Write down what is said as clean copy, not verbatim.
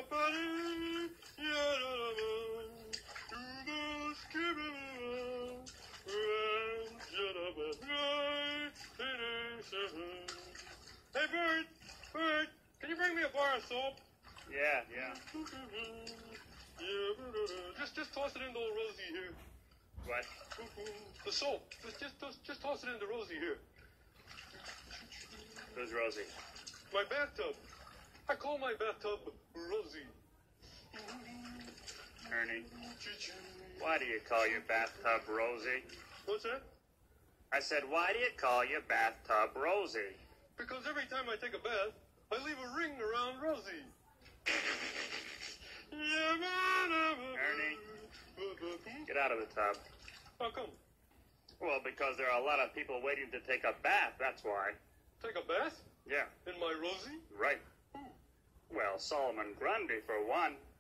Hey, Bert! Bert! Can you bring me a bar of soap? Yeah. Just toss it into Rosie here. What? The soap. Just toss it into Rosie here. Who's Rosie? My bathtub. I call my bathtub Rosie. Ernie, why do you call your bathtub Rosie? What's that? I said, why do you call your bathtub Rosie? Because every time I take a bath, I leave a ring around Rosie. Ernie, get out of the tub. How come? Well, because there are a lot of people waiting to take a bath, that's why. Take a bath? Yeah. In my Rosie? Right. Well, Solomon Grundy, for one.